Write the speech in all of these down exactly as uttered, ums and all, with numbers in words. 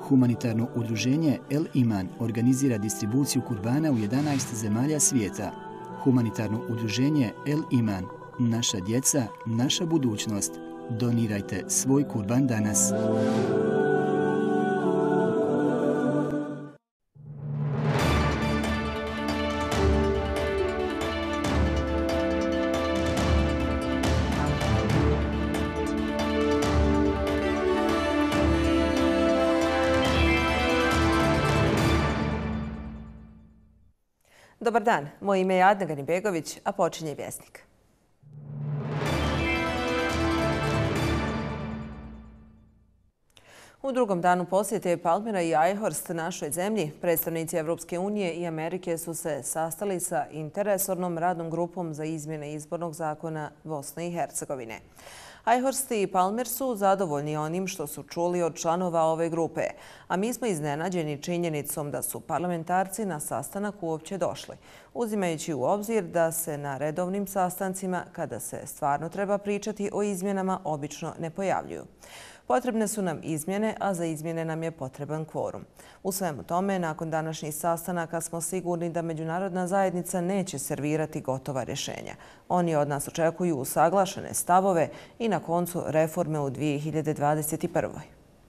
Humanitarno udruženje El Iman organizira distribuciju kurbana u jedanaest zemalja svijeta. Humanitarno udruženje El Iman, naša djeca, naša budućnost. Donirajte svoj kurban danas. Dobar dan, moje ime je Adna Ganibegović, a počinje Vjesnik. U drugom danu posjete Palmira i Ajhorst našoj zemlji, predstavnici Evropske unije i Amerike su se sastali sa interresornom radnom grupom za izmjene izbornog zakona Bosne i Hercegovine. Ajhorst i Palmir su zadovoljni onim što su čuli od članova ove grupe, a mi smo iznenađeni činjenicom da su parlamentarci na sastanak uopće došli, uzimajući u obzir da se na redovnim sastancima, kada se stvarno treba pričati o izmjenama, obično ne pojavljuju. Potrebne su nam izmjene, a za izmjene nam je potreban kvorum. U svemu tome, nakon današnjih sastanaka smo sigurni da međunarodna zajednica neće servirati gotova rješenja. Oni od nas očekuju usaglašene stavove i na koncu reforme u dvije hiljade dvadeset prvoj.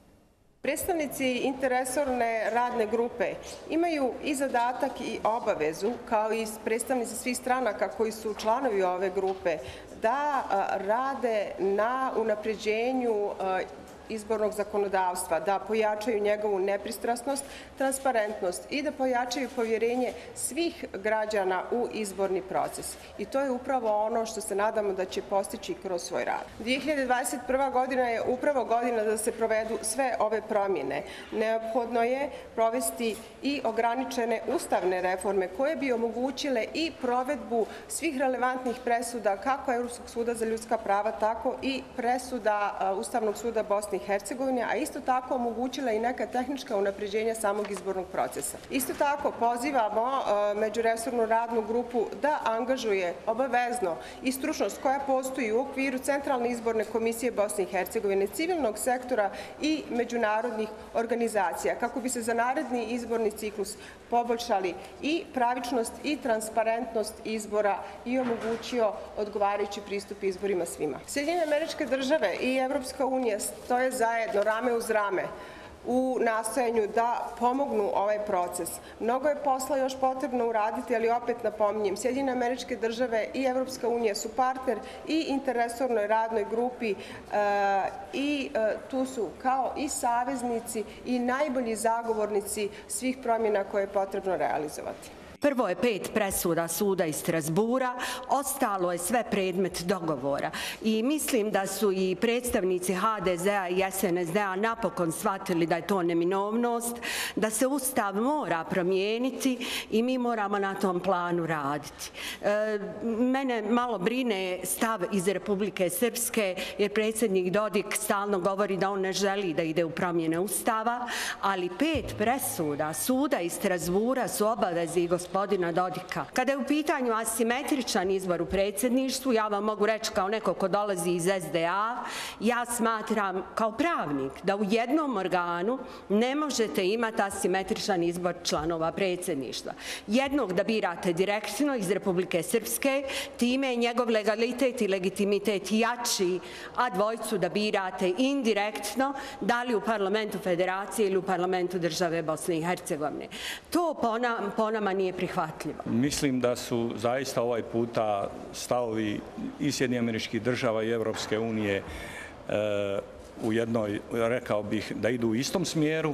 Predstavnici interresorne radne grupe imaju i zadatak i obavezu, kao i predstavnici svih stranaka koji su članovi ove grupe, da rade na unapređenju izbornog zakonodavstva, da pojačaju njegovu nepristrasnost, transparentnost i da pojačaju povjerenje svih građana u izborni proces. I to je upravo ono što se nadamo da će postići kroz svoj rad. dvije hiljade dvadeset prva godina je upravo godina da se provedu sve ove promjene. Neophodno je provesti i ograničene ustavne reforme koje bi omogućile i provedbu svih relevantnih presuda kako Europskog suda za ljudska prava, tako i presuda Ustavnog suda Bosne i Hercegovine, a isto tako omogućila i neka tehnička unapređenja samog izbornog procesa. Isto tako pozivamo međuresornu radnu grupu da angažuje obavezno i stručnost koja postoji u okviru Centralne izborne komisije Bosne i Hercegovine, civilnog sektora i međunarodnih organizacija, kako bi se za naredni izborni ciklus poboljšali i pravičnost i transparentnost izbora i omogućio odgovarajući pristup izborima svima. Sjedinjene Američke Države i Evropska unija stoje zajedno, rame uz rame, u nastojanju da pomognu ovaj proces. Mnogo je posla još potrebno uraditi, ali opet napominjem, Sjedinjene Američke Države i Evropska unija su partner i interresornoj radnoj grupi i tu su kao i saveznici i najbolji zagovornici svih promjena koje je potrebno realizovati. Prvo je pet presuda suda iz Strasbura, ostalo je sve predmet dogovora. I mislim da su i predstavnici ha de zea i es en es de a napokon shvatili da je to neminovnost, da se Ustav mora promijeniti i mi moramo na tom planu raditi. E, mene malo brine stav iz Republike Srpske, jer predsjednik Dodik stalno govori da on ne želi da ide u promjene Ustava, ali pet presuda suda iz Strasbura su obavezi i gospodina Dodika. Kada je u pitanju asimetričan izbor u predsjedništvu, ja vam mogu reći kao neko ko dolazi iz es de a, ja smatram kao pravnik da u jednom organu ne možete imati asimetričan izbor članova predsjedništva. Jednog da birate direktno iz Republike Srpske, time je njegov legalitet i legitimitet jači, a dvojcu da birate indirektno, da li u parlamentu federacije ili u parlamentu države Bosne i Hercegovine. To po nama nije prihvatljivo. Mislim da su zaista ovaj puta stavovi i Sjedinjenih Američkih Država i Evropske unije u jednoj, rekao bih, da idu u istom smjeru.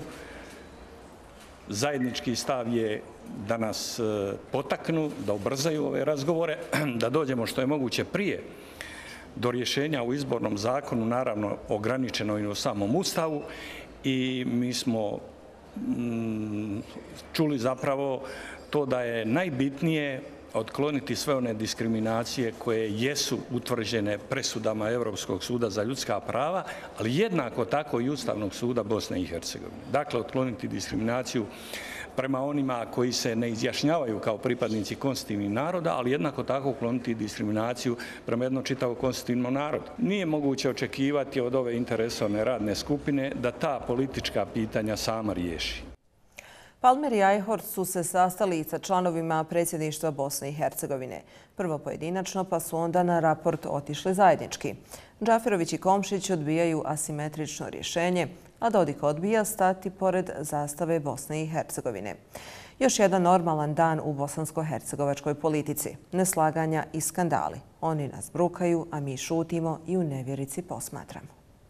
Zajednički stav je da nas potaknu, da ubrzaju ove razgovore, da dođemo što je moguće prije do rješenja u izbornom zakonu, naravno ograničeno i u samom Ustavu, i mi smo čuli zapravo to da je najbitnije otkloniti sve one diskriminacije koje jesu utvrđene presudama Europskog suda za ljudska prava, ali jednako tako i Ustavnog suda Bosne i Hercegovine. Dakle, otkloniti diskriminaciju prema onima koji se ne izjašnjavaju kao pripadnici konstitutivnih naroda, ali jednako tako ukloniti diskriminaciju prema jednom čitavom konstitutivnom narodu. Nije moguće očekivati od ove interesovne radne skupine da ta politička pitanja sama riješi. Palmer i Eichhorst su se sastali sa članovima predsjedništva Bosne i Hercegovine. Prvo pojedinačno, pa su onda na raport otišli zajednički. Džaferović i Komšić odbijaju asimetrično rješenje, a Dodik odbija stati pored zastave Bosne i Hercegovine. Još jedan normalan dan u bosansko-hercegovačkoj politici. Neslaganja i skandali. Oni nas brukaju, a mi šutimo i u nevjerici posmatramo.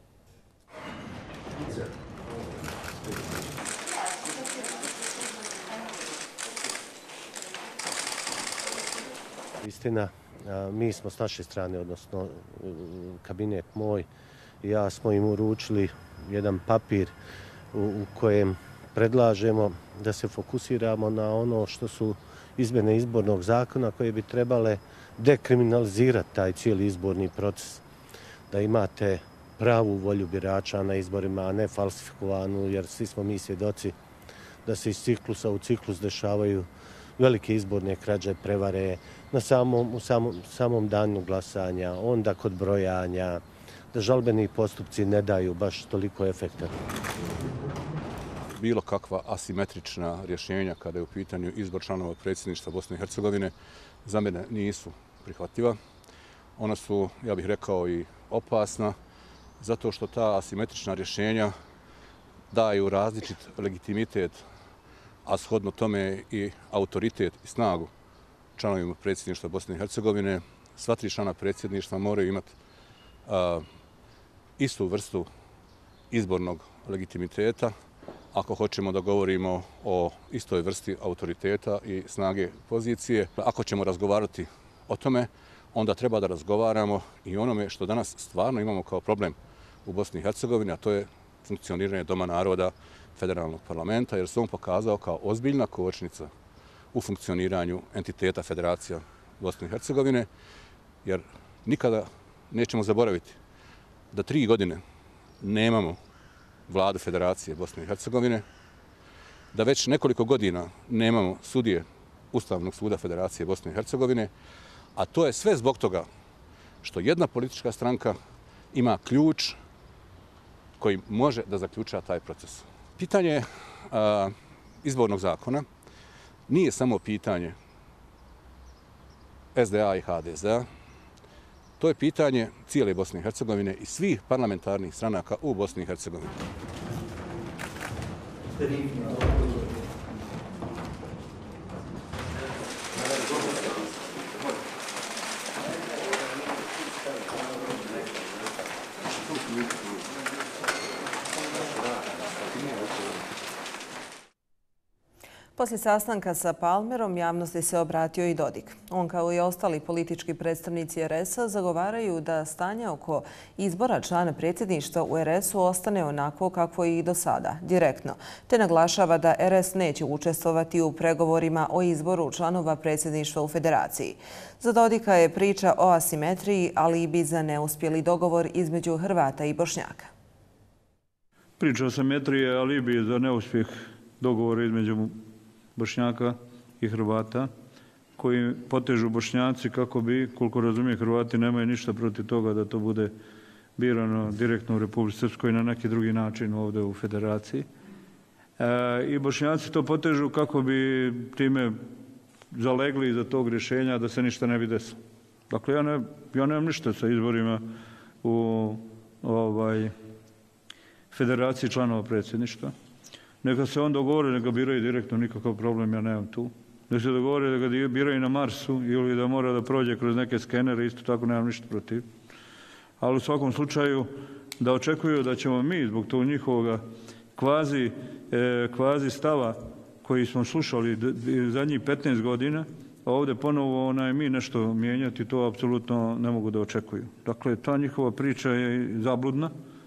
Istina, mi smo s naše strane, odnosno kabinet moj i ja smo im uručili jedan papir u kojem predlažemo da se fokusiramo na ono što su izmjene izbornog zakona koje bi trebale dekriminalizirati taj cijeli izborni proces. Da imate pravu volju birača na izborima, a ne falsifikovanu, jer svi smo mi svjedoci da se iz ciklusa u ciklus dešavaju velike izborne krađe, prevare na samom, u samom, samom danu glasanja, onda kod brojanja, da žalbeni postupci ne daju baš toliko efekta. Bilo kakva asimetrična rješenja kada je u pitanju izbor članova predsjedništva Bosne i Hercegovine za mene nisu prihvatljiva. Ona su, ja bih rekao, i opasna, zato što ta asimetrična rješenja daju različit legitimitet, a shodno tome i autoritet i snagu članovima predsjedništva Bosne i Hercegovine. Sva tri člana predsjedništva moraju imati a, istu vrstu izbornog legitimiteta, ako hoćemo da govorimo o istoj vrsti autoriteta i snage pozicije. Ako ćemo razgovarati o tome, onda treba da razgovaramo i onome što danas stvarno imamo kao problem u Bosni i Hercegovini, a to je funkcioniranje Doma naroda federalnog parlamenta, jer se on pokazao kao ozbiljna kočnica u funkcioniranju entiteta Federacija Bosne i Hercegovine, jer nikada nećemo zaboraviti da tri godine nemamo vladu Federacije Bosne i Hercegovine, da već nekoliko godina nemamo sudije Ustavnog suda Federacije Bosne i Hercegovine, a to je sve zbog toga što jedna politička stranka ima ključ koji može da zaključa taj proces. Pitanje a, izbornog zakona nije samo pitanje S D A i H D Z A, to je pitanje cijele Bosne i Hercegovine i svih parlamentarnih stranaka u Bosni i Hercegovini. Poslije sastanka sa Palmerom javnosti se obratio i Dodik. On kao i ostali politički predstavnici R S-a zagovaraju da stanje oko izbora člana predsjedništva u R S-u ostane onako kako i do sada, direktno, te naglašava da R S neće učestvovati u pregovorima o izboru članova predsjedništva u Federaciji. Za Dodika je priča o asimetriji, ali i bi za neuspjeli dogovor između Hrvata i Bošnjaka. Priča o asimetriji je alibi za neuspjeh dogovora između Bošnjaka i Hrvata, koji potežu Bošnjaci kako bi, koliko razumije, Hrvati nemaju ništa protiv toga da to bude birano direktno u Republici Srpskoj na neki drugi način ovdje u Federaciji. E, I Bošnjaci to potežu kako bi time zalegli iza tog rješenja da se ništa ne bi desilo. Dakle, ja, ne, ja nemam ništa sa izborima u ovaj, Federaciji članova predsjedništva. Neka se on dogovore, neka biraju direktno, nikakav problem, ja nemam tu. Neka se dogovore da ga biraju na Marsu ili da mora da prođe kroz neke skenere, isto tako nemam ništa protiv. Ali u svakom slučaju da očekuju da ćemo mi zbog tog njihovog kvazi, eh, kvazi stava koji smo slušali zadnjih petnaest godina, a ovdje ponovo onaj, mi nešto mijenjati, to apsolutno ne mogu da očekuju. Dakle, ta njihova priča je zabludna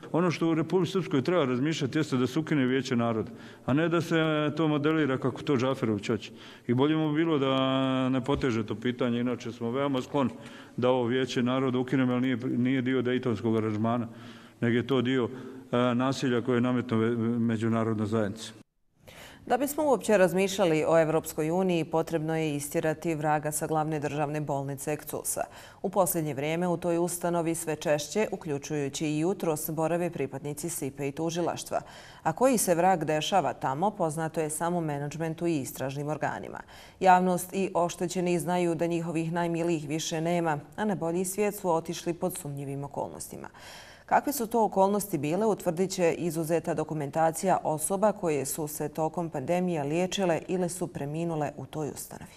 Ono što u Republici Srpskoj treba razmišljati jeste da se ukine Vijeće naroda, a ne da se to modelira kako to Džaferović hoće. I bolje mu bilo da ne poteže to pitanje, inače smo veoma skloni da ovo Vijeće naroda ukinemo, ali nije, nije dio Dejtonskog aranžmana, nego je to dio a, nasilja koje je nametno međunarodna zajednica. Da bismo uopće razmišljali o Evropskoj uniji, potrebno je istjerati vraga sa glavne državne bolnice Kcusa. U posljednje vrijeme u toj ustanovi sve češće, uključujući i jutros, borave pripadnici S I P E i tužilaštva. A koji se vrag dešava tamo, poznato je samo menadžmentu i istražnim organima. Javnost i oštećeni znaju da njihovih najmilijih više nema, a na bolji svijet su otišli pod sumnjivim okolnostima. Kakve su to okolnosti bile, utvrdit će izuzeta dokumentacija osoba koje su se tokom pandemije liječile ili su preminule u toj ustanovi.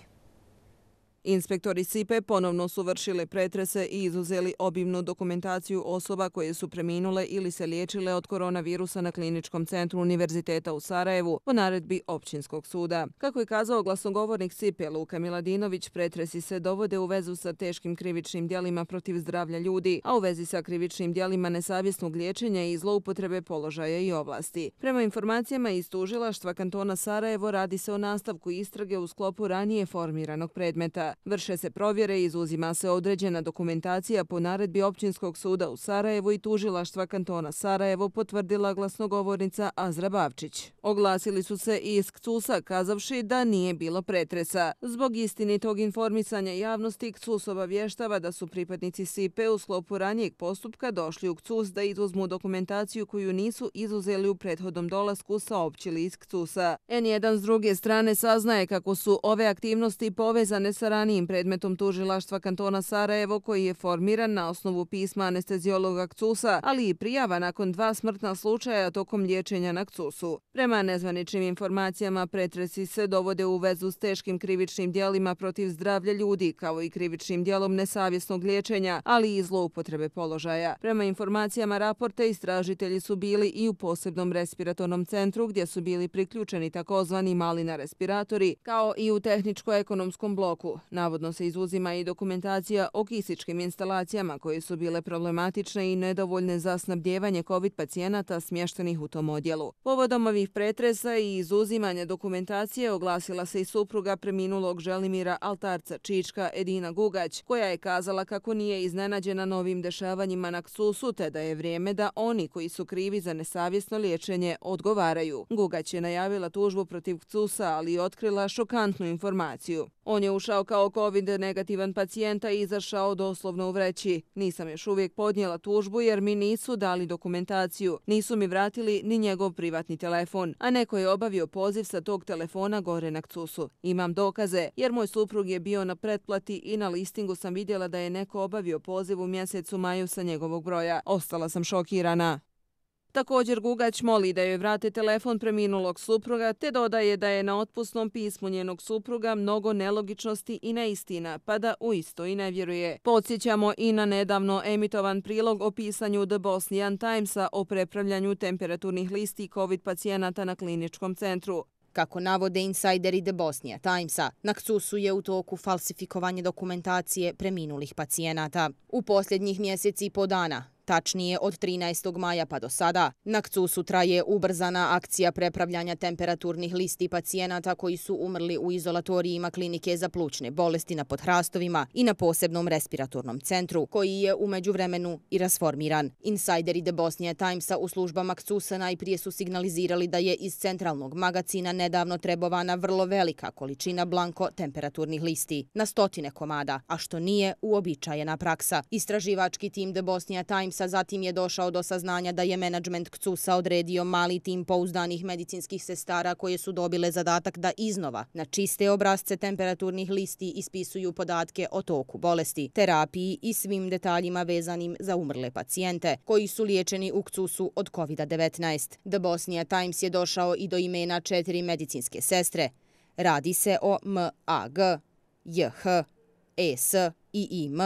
Inspektori S I P E ponovno su vršili pretrese i izuzeli obimnu dokumentaciju osoba koje su preminule ili se liječile od koronavirusa na Kliničkom centru Univerziteta u Sarajevu po naredbi Općinskog suda. Kako je kazao glasnogovornik S I P E Luka Miladinović, pretresi se dovode u vezu sa teškim krivičnim djelima protiv zdravlja ljudi, a u vezi sa krivičnim djelima nesavjesnog liječenja i zloupotrebe položaja i ovlasti. Prema informacijama iz tužilaštva kantona Sarajevo radi se o nastavku istrage u sklopu ranije formiranog predmeta. Vrše se provjere i izuzima se određena dokumentacija po naredbi Općinskog suda u Sarajevu i tužilaštva kantona Sarajevo, potvrdila glasnogovornica Azra Bavčić. Oglasili su se i iz Kcusa, kazavši da nije bilo pretresa. Zbog istinitog informisanja javnosti, Kcus obavještava da su pripadnici S I P E u sklopu ranijeg postupka došli u Kcus da izuzmu dokumentaciju koju nisu izuzeli u prethodnom dolasku, saopćili iz Kcusa. N jedan s druge strane saznaje kako su ove aktivnosti povezane sa ranijim predmetom tužilaštva kantona Sarajevo, koji je formiran na osnovu pisma anesteziologa Kcusa, ali i prijava nakon dva smrtna slučaja tokom liječenja na Kcusu. Prema nezvaničnim informacijama, pretresi se dovode u vezu s teškim krivičnim djelima protiv zdravlja ljudi, kao i krivičnim djelom nesavjesnog liječenja, ali i zloupotrebe položaja. Prema informacijama raporta, istražitelji su bili i u posebnom respiratornom centru, gdje su bili priključeni takozvani malina respiratori, kao i u tehničko-ekonomskom bloku. Navodno se izuzima i dokumentacija o kisičkim instalacijama koje su bile problematične i nedovoljne za snabdjevanje COVID pacijenata smještenih u tom odjelu. Povodom ovih pretresa i izuzimanja dokumentacije oglasila se i supruga preminulog Želimira Altarca Čička Edina Gugać, koja je kazala kako nije iznenađena novim dešavanjima na Kcusu, te da je vrijeme da oni koji su krivi za nesavjesno liječenje odgovaraju. Gugać je najavila tužbu protiv Kcusa, ali i otkrila šokantnu informaciju. On je ušao kao COVID negativan pacijenta i izašao doslovno u vreći. Nisam još uvijek podnijela tužbu jer mi nisu dali dokumentaciju. Nisu mi vratili ni njegov privatni telefon, a neko je obavio poziv sa tog telefona gore na Kcusu. Imam dokaze jer moj suprug je bio na pretplati i na listingu sam vidjela da je neko obavio poziv u mjesecu maju sa njegovog broja. Ostala sam šokirana. Također Gugać moli da joj vrate telefon preminulog supruga, te dodaje da je na otpusnom pismu njenog supruga mnogo nelogičnosti i neistina, pa da uisto i ne vjeruje. Podsjećamo i na nedavno emitovan prilog o pisanju The Bosnian Timesa o prepravljanju temperaturnih listi COVID pacijenata na kliničkom centru. Kako navode insajderi The Bosnia Timesa, na Kcusu je u toku falsifikovanje dokumentacije preminulih pacijenata. U posljednjih mjeseci i po dana, tačnije od trinaestog maja pa do sada, na Kcusu traje ubrzana akcija prepravljanja temperaturnih listi pacijenata koji su umrli u izolatorijima klinike za plućne bolesti na Podhrastovima i na posebnom respiratornom centru, koji je u međuvremenu i rasformiran. Insajderi The Bosnia Timesa u službama Kcusa najprije su signalizirali da je iz centralnog magacina nedavno trebovana vrlo velika količina blanko temperaturnih listi, na stotine komada, a što nije uobičajena praksa. Istraživački tim The Bosnia Timesa zatim je došao do saznanja da je menadžment Kcusa odredio mali tim pouzdanih medicinskih sestara koje su dobile zadatak da iznova na čiste obrazce temperaturnih listi ispisuju podatke o toku bolesti, terapiji i svim detaljima vezanim za umrle pacijente koji su liječeni u Kcusu od COVID devetnaest. The Bosnia Times je došao i do imena četiri medicinske sestre. Radi se o M A G, J H, E S i I M,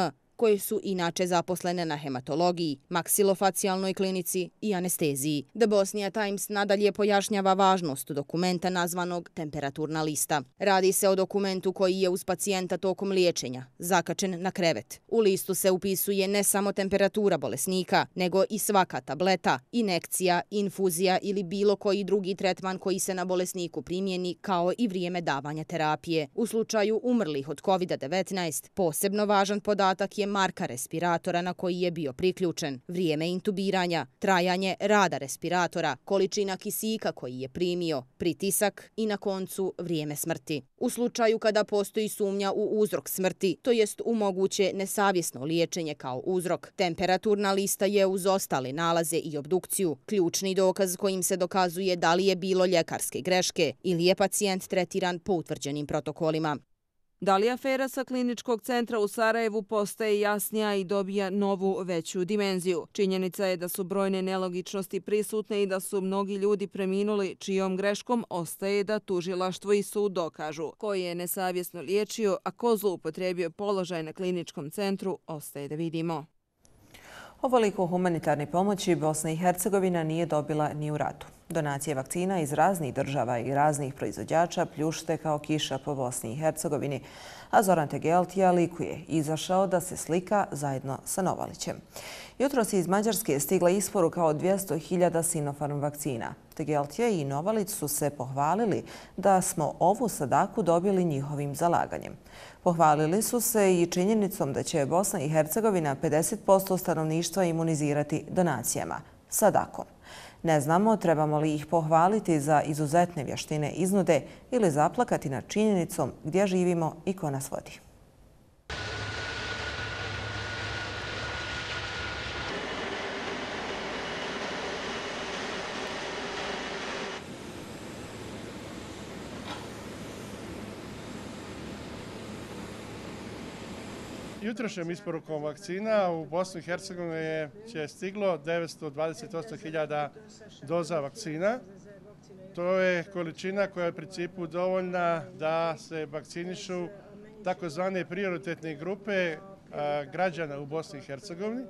koje su inače zaposlene na hematologiji, maksilofacijalnoj klinici i anesteziji. The Bosnia Times nadalje pojašnjava važnost dokumenta nazvanog temperaturna lista. Radi se o dokumentu koji je uz pacijenta tokom liječenja, zakačen na krevet. U listu se upisuje ne samo temperatura bolesnika, nego i svaka tableta, injekcija, infuzija ili bilo koji drugi tretman koji se na bolesniku primjeni, kao i vrijeme davanja terapije. U slučaju umrlih od kovid devetnaest, posebno važan podatak je marka respiratora na koji je bio priključen, vrijeme intubiranja, trajanje rada respiratora, količina kisika koji je primio, pritisak i na koncu vrijeme smrti. U slučaju kada postoji sumnja u uzrok smrti, to jest u moguće nesavjesno liječenje kao uzrok, temperaturna lista je uz ostale nalaze i obdukciju ključni dokaz kojim se dokazuje da li je bilo ljekarske greške ili je pacijent tretiran po utvrđenim protokolima. Da li afera sa kliničkog centra u Sarajevu postaje jasnija i dobija novu, veću dimenziju? Činjenica je da su brojne nelogičnosti prisutne i da su mnogi ljudi preminuli, čijom greškom ostaje da tužilaštvo i sud dokažu. Ko je nesavjesno liječio, a ko zloupotrijebio položaj na kliničkom centru, ostaje da vidimo. Ovoliko humanitarne pomoći Bosna i Hercegovina nije dobila ni u ratu. Donacije vakcina iz raznih država i raznih proizvođača pljušte kao kiša po Bosni i Hercegovini, a Zoran Tegeltija likuje izašao da se slika zajedno sa Novalićem. Jutros iz Mađarske je stigla isporuka od dvjesto hiljada Sinopharm vakcina. Tegeltija i Novalić su se pohvalili da smo ovu sadaku dobili njihovim zalaganjem. Pohvalili su se i činjenicom da će Bosna i Hercegovina pedeset posto stanovništva imunizirati donacijama, sadakom. Ne znamo trebamo li ih pohvaliti za izuzetne vještine iznude ili zaplakati nad činjenicom gdje živimo i ko nas vodi. Jutrošnjom isporukom vakcina u Bosnu i Hercegovini je stiglo devetsto dvadeset osam hiljada doza vakcina. To je količina koja je u principu dovoljna da se vakcinišu takozvane prioritetne grupe građana u Bosni i Hercegovini.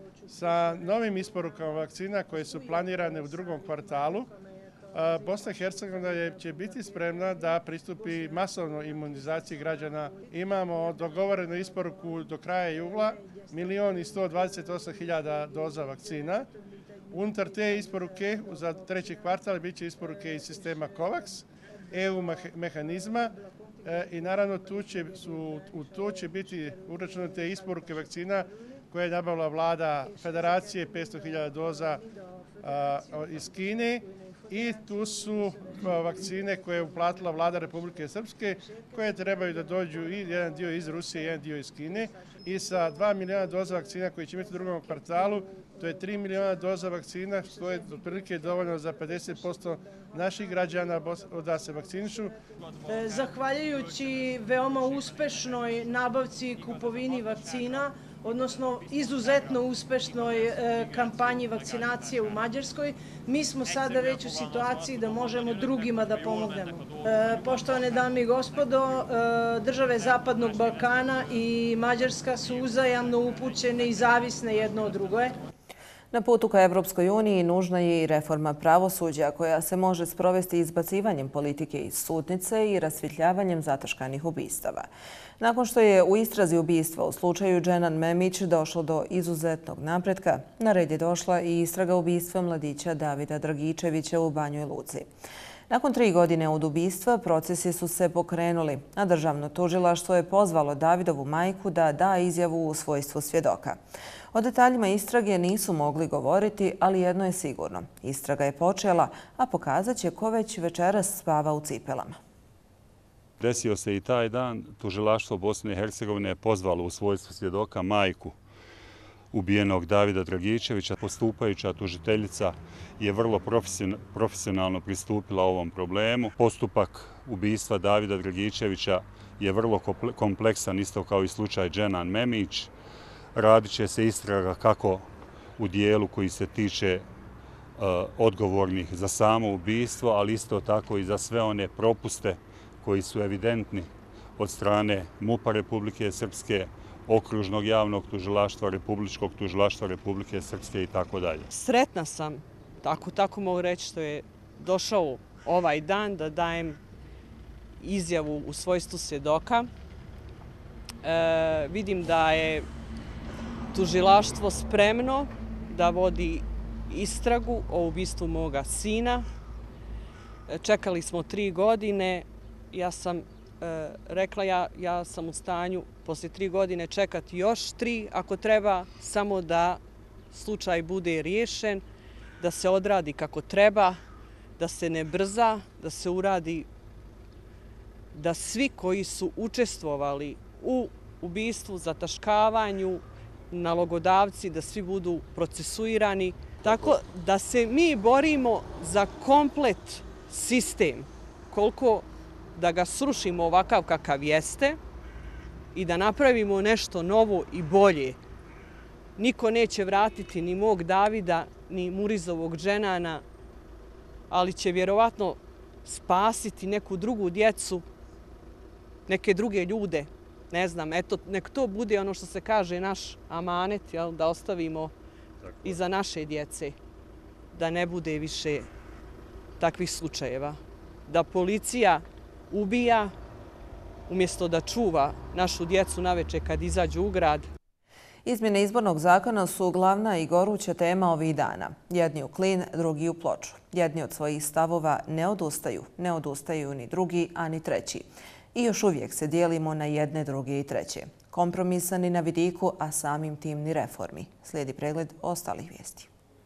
Sa novim isporukama vakcina koje su planirane u drugom kvartalu, Bosna i Hercegovina će biti spremna da pristupi masovnoj imunizaciji građana. Imamo dogovorenu isporuku do kraja jula milion i sto dvadeset osam hiljada doza vakcina. Unutar te isporuke za treći kvartal bit će isporuke iz sistema COVAX, E U mehanizma i naravno tu će, su, u to će biti uračunate isporuke vakcina koje je nabavila vlada Federacije, petsto hiljada doza a, iz Kine. I tu su vakcine koje je uplatila vlada Republike Srpske, koje trebaju da dođu i jedan dio iz Rusije i jedan dio iz Kine. I sa dva miliona doza vakcina koji će imati u drugom kvartalu, to je tri miliona doza vakcina, što je otprilike dovoljno za pedeset posto naših građana da se vakcinišu. Zahvaljujući veoma uspešnoj nabavci i kupovini vakcina, odnosno izuzetno uspešnoj kampanji vakcinacije u Mađarskoj, mi smo sada već u situaciji da možemo drugima da pomognemo. Poštovane dame i gospodo, države Zapadnog Balkana i Mađarska su uzajamno upućene i zavisne jedno od drugoje. Na putu ka Evropskoj uniji nužna je i reforma pravosuđa koja se može sprovesti izbacivanjem politike iz sudnice i rasvjetljavanjem zataškanih ubistava. Nakon što je u istrazi ubistva u slučaju Dženan Memić došlo do izuzetnog napretka, na red je došla i istraga ubistva mladića Davida Dragičevića u Banjoj Luci. Nakon tri godine od ubistva procesi su se pokrenuli, a državno tužilaštvo je pozvalo Davidovu majku da da izjavu u svojstvu svjedoka. O detaljima istrage nisu mogli govoriti, ali jedno je sigurno. Istraga je počela, a pokazat će ko već večeras spava u cipelama. Desio se i taj dan. Tužilaštvo Bosne i Hercegovine je pozvalo u svojstvu svjedoka majku ubijenog Davida Dragičevića. Postupajuća tužiteljica je vrlo profesionalno pristupila ovom problemu. Postupak ubistva Davida Dragičevića je vrlo kompleksan, isto kao i slučaj Dženan Memić. Radit će se istraga kako u dijelu koji se tiče uh, odgovornih za samo ubistvo, ali isto tako i za sve one propuste koji su evidentni od strane MUP-a Republike Srpske, okružnog javnog tužilaštva, republičkog tužilaštva Republike Srpske i tako dalje. Sretna sam, tako, tako mogu reći, što je došao ovaj dan da dajem izjavu u svojstvu svjedoka. E, vidim da je tužilaštvo spremno da vodi istragu o ubistvu moga sina. E, čekali smo tri godine. Ja sam e, rekla ja, ja sam u stanju poslije tri godine čekati još tri ako treba, samo da slučaj bude riješen, da se odradi kako treba, da se ne brza, da se uradi, da svi koji su učestvovali u ubistvu, zataškavanju, nalogodavci, da svi budu procesuirani. Tako da se mi borimo za komplet sistem, koliko da ga srušimo ovakav kakav jeste i da napravimo nešto novo i bolje. Niko neće vratiti ni mog Davida, ni Murizovog Dženana, ali će vjerovatno spasiti neku drugu djecu, neke druge ljude. Ne znam, eto, nek to bude ono što se kaže naš amanet, jel, da ostavimo i za naše djece, da ne bude više takvih slučajeva. Da policija ubija umjesto da čuva našu djecu naveče kad izađu u grad. Izmjene izbornog zakona su glavna i goruća tema ovih dana. Jedni u klin, drugi u ploču. Jedni od svojih stavova ne odustaju. Ne odustaju ni drugi, a ni treći. I još uvijek se dijelimo na jedne, druge i treće. Kompromisa ni na vidiku, a samim tim ni reformi. Slijedi pregled ostalih vijesti.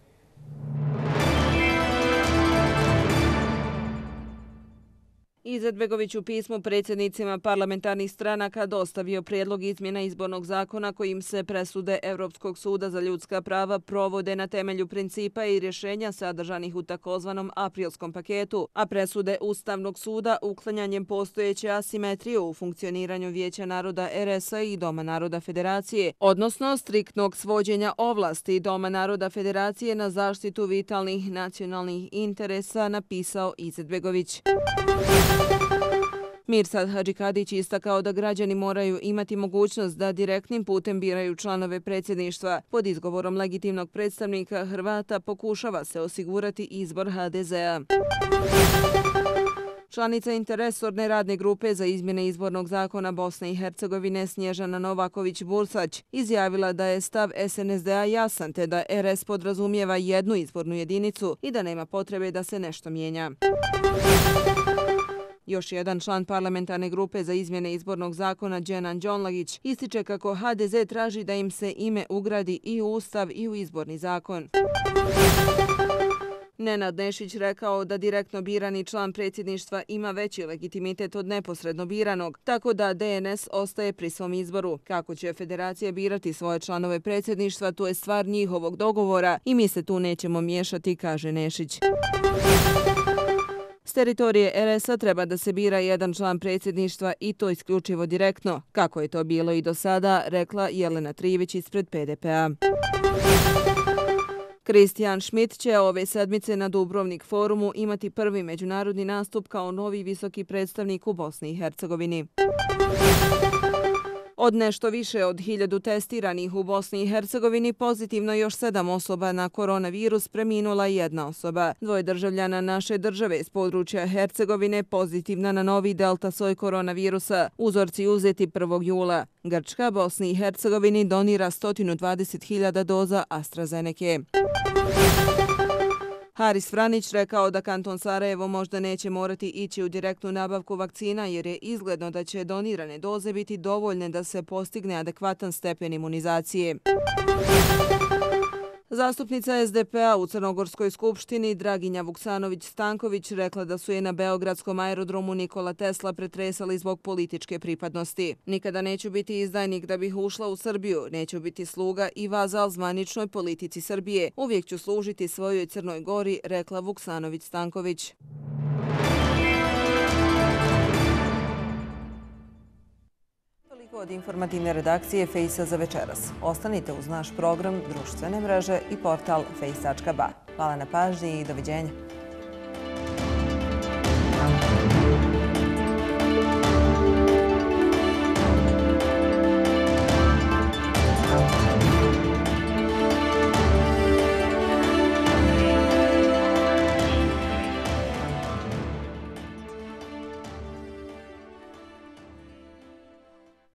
Izetbegović u pismu predsjednicima parlamentarnih stranaka dostavio prijedlog izmjena izbornog zakona kojim se presude Europskog suda za ljudska prava provode na temelju principa i rješenja sadržanih u takozvanom aprilskom paketu, a presude Ustavnog suda uklanjanjem postojeće asimetrije u funkcioniranju Vijeća naroda R S A i Doma naroda Federacije, odnosno striktnog svođenja ovlasti Doma naroda Federacije na zaštitu vitalnih nacionalnih interesa, napisao Izetbegović. Mirsad Hadžikadić istakao da građani moraju imati mogućnost da direktnim putem biraju članove predsjedništva. Pod izgovorom legitimnog predstavnika Hrvata pokušava se osigurati izbor H D Z A. Članica interresorne radne grupe za izmjene izbornog zakona Bosne i Hercegovine Snježana Novaković-Bursać izjavila da je stav S N S D A jasan te da R S podrazumijeva jednu izbornu jedinicu i da nema potrebe da se nešto mijenja. Još jedan član parlamentarne grupe za izmjene izbornog zakona Dženan Đonlagić ističe kako H D Z traži da im se ime ugradi i u Ustav i u izborni zakon. Nenad Nešić rekao da direktno birani član predsjedništva ima veći legitimitet od neposredno biranog, tako da D N S ostaje pri svom izboru. Kako će federacija birati svoje članove predsjedništva, to je stvar njihovog dogovora i mi se tu nećemo miješati, kaže Nešić. S teritorije R S A treba da se bira jedan član predsjedništva i to isključivo direktno, kako je to bilo i do sada, rekla Jelena Trivić ispred P D P A. Kristijan Schmidt će ove sedmice na Dubrovnik forumu imati prvi međunarodni nastup kao novi visoki predstavnik u Bosni i Hercegovini. Od nešto više od hiljadu testiranih u Bosni i Hercegovini pozitivno još sedam osoba na koronavirus, preminula jedna osoba. Dvoje državljana naše države s područja Hercegovine pozitivna na novi delta soj koronavirusa. Uzorci uzeti prvog jula. Grčka Bosni i Hercegovini donira sto dvadeset hiljada doza AstraZeneke. Haris Franić rekao da kanton Sarajevo možda neće morati ići u direktnu nabavku vakcina jer je izgledno da će donirane doze biti dovoljne da se postigne adekvatan stepen imunizacije. Zastupnica S D P A u Crnogorskoj skupštini Draginja Vuksanović-Stanković rekla da su je na beogradskom aerodromu Nikola Tesla pretresali zbog političke pripadnosti. Nikada neću biti izdajnik da bih ušla u Srbiju, neću biti sluga i vazal zvaničnoj politici Srbije. Uvijek ću služiti svojoj Crnoj Gori, rekla Vuksanović-Stanković. Od informativne redakcije Fejsa za večeras. Ostanite uz naš program, društvene mreže i portal fejs tačka ba. Hvala na pažnji i doviđenja.